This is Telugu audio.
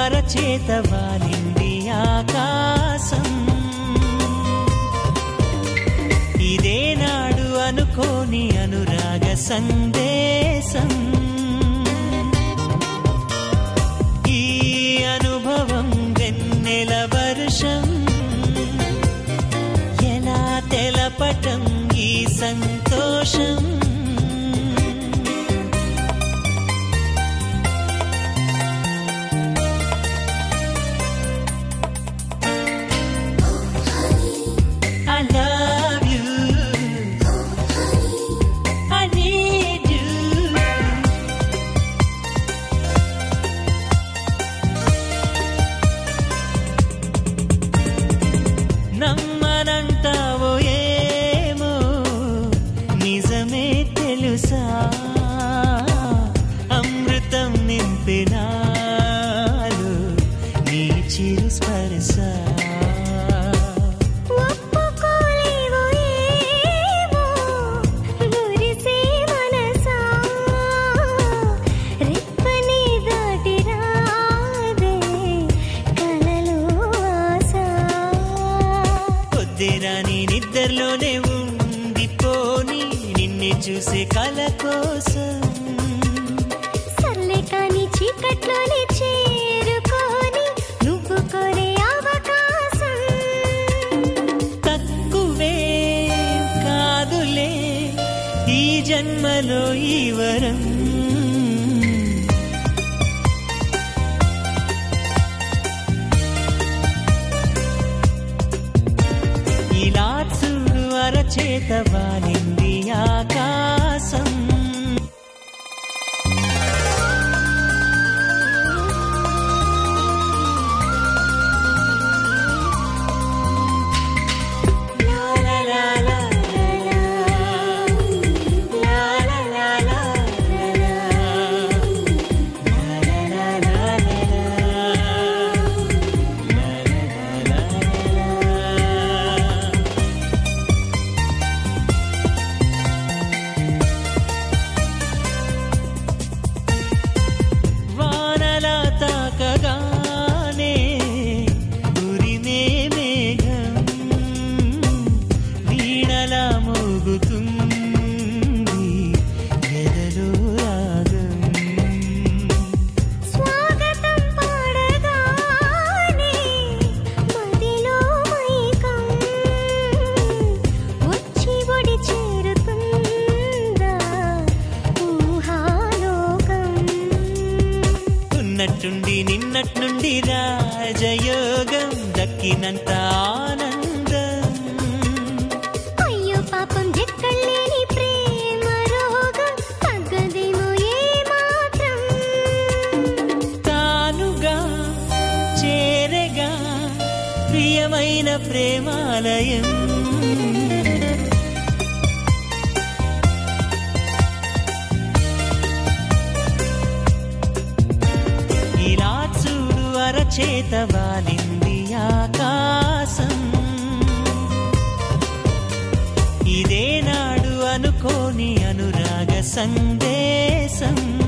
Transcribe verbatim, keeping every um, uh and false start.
అరచేత వాలింది ఆకాశం. ఇదేనాడు అనుకోని అనురాగ సందేశం. ఈ అనుభవం వెన్నెల వర్షం. ఎలా తెలపటం ఈ సంతోషం. నమ్మనంటావో ఏమో నిజమే తెలుసా. అమృతం నింపినాలు నీ చిరు స్పర్శ. నీ నిద్రలోనే ఉండిపోని నిన్నే చూసే కల కోసం. సర్లే కాని చీకట్లోనే చేరుకోని నువ్వు కోరే అవకాశం. తక్కువే కాదులే ఈ జన్మలో ఈ వరం. ఇలా చూడు అరచేత వాలింది ఆకాశం. ఉన్నట్టుండి నిన్నట్నుండి రాజయోగం దక్కినంత ఆనందం. అయ్యో పాపం జక్కలేని ప్రేమ రోగం తగ్గదేమో ఏ మాత్రం. తానుగా చేరగా ప్రియమైన ప్రేమాలయం. ఇలా చూడు అరచేత వాలింది ఆకాశం. ఇదేనాడు అనుకోని అనురాగ సందేశం.